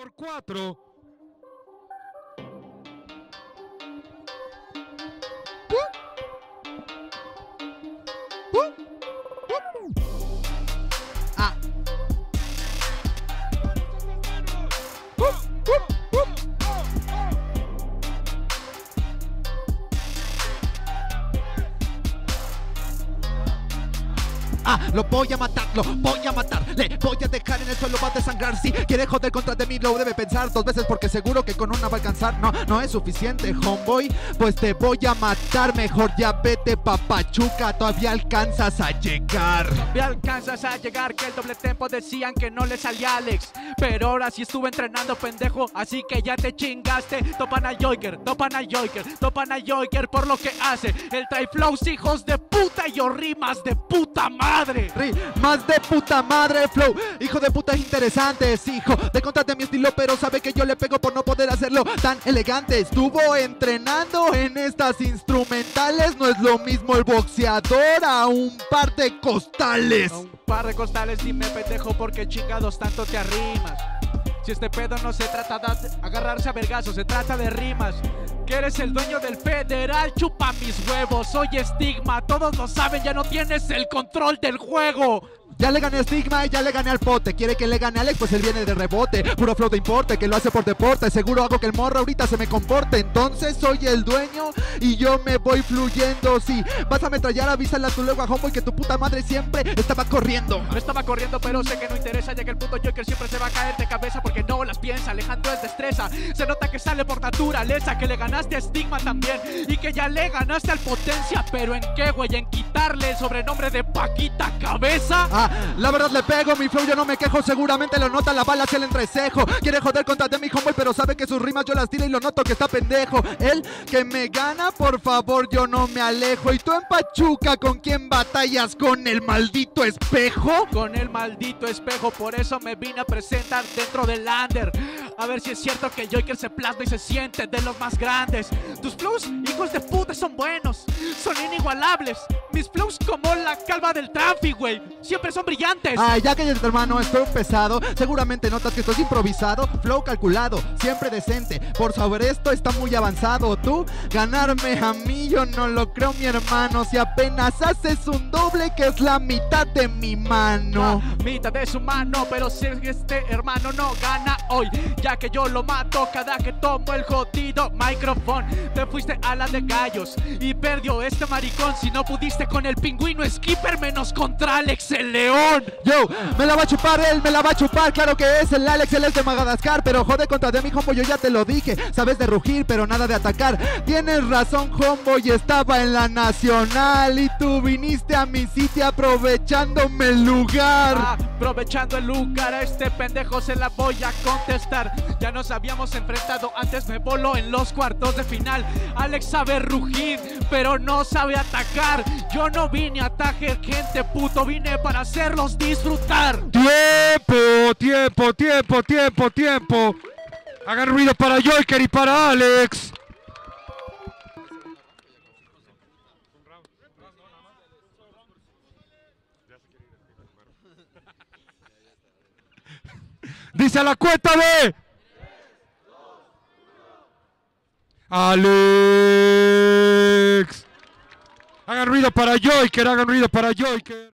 por 4. Ah. Lo voy a matar, le voy a dejar en el suelo, va a desangrar. Si quiere joder contra de mí, lo debe pensar 2 veces porque seguro que con una va a alcanzar. No es suficiente, homeboy, pues te voy a matar. Mejor ya vete, papachuca, todavía alcanzas a llegar. Todavía alcanzas a llegar, que el doble tempo decían que no le salía a Alex. Pero ahora sí estuve entrenando, pendejo, así que ya te chingaste. Topan a Joker por lo que hace. El trae flows, hijos de puta, y yo rimas de puta madre. Más de puta madre, flow, hijo de puta interesantes, hijo de contra de mi estilo, pero sabe que yo le pego por no poder hacerlo tan elegante. Estuvo entrenando en estas instrumentales, no es lo mismo el boxeador a un par de costales. A un par de costales, dime pendejo, porque chingados tanto te arrimas. Si este pedo no se trata de agarrarse a vergazos, se trata de rimas. Que eres el dueño del federal, chupa mis huevos. Soy Estigma, todos lo saben, ya no tienes el control del juego. Ya le gané a Estigma y ya le gané al pote. Quiere que le gane a Alex, pues él viene de rebote. Puro flow de importe, que lo hace por deporte. Seguro hago que el morro ahorita se me comporte. Entonces soy el dueño y yo me voy fluyendo. Si vas a ametrallar, avísale a tu luego a homeboy que tu puta madre siempre estaba corriendo. No estaba corriendo, pero sé que no interesa, ya que el puto Joker siempre se va a caer de cabeza porque no las piensa. Alejandro es destreza, se nota que sale por naturaleza. Que le ganaste a Estigma también y que ya le ganaste al Potencia. ¿Pero en qué, güey? ¿En quitarle el sobrenombre de Paquita Cabeza? La verdad le pego, mi flow yo no me quejo. Seguramente lo nota la bala hacia el entrecejo. Quiere joder contra de mi homeboy, pero sabe que sus rimas yo las tiro y lo noto que está pendejo. Él que me gana, por favor yo no me alejo. ¿Y tú en Pachuca con quién batallas? ¿Con el maldito espejo? Con el maldito espejo, por eso me vine a presentar dentro del under. A ver si es cierto que Joker se plasma y se siente de los más grandes. Tus flows, hijos de puta, son buenos, son inigualables. Mis flows como la calva del tráfico, güey, siempre son brillantes. Ya que tu hermano estoy pesado, seguramente notas que esto es improvisado. Flow calculado, siempre decente, por sobre esto está muy avanzado. Tú, ganarme a mí, yo no lo creo, mi hermano. Si apenas haces un doble que es la mitad de mi mano. Mitad de su mano, pero si este hermano no gana hoy, ya que yo lo mato cada que tomo el jodido micrófono. Te fuiste a la de gallos y perdió este maricón. Si no pudiste con el pingüino skipper, menos contra Alex el león. Yo, me la va a chupar él, me la va a chupar. Claro que es el Alex, él es de Madagascar. Pero jode contra de mi homeboy, yo ya te lo dije. Sabes de rugir, pero nada de atacar. Tienes razón, homeboy, estaba en la nacional y tú viniste a mi sitio aprovechándome el lugar. Aprovechando el lugar, a este pendejo se la voy a contestar. Ya nos habíamos enfrentado antes, me voló en los cuartos de final. Alex sabe rugir, pero no sabe atacar. Yo no vine a atajar gente, puto, vine para hacerlos disfrutar. Tiempo. Hagan ruido para Joker y para Alex. Dice a la cuenta de Alex. Hagan ruido para Joker,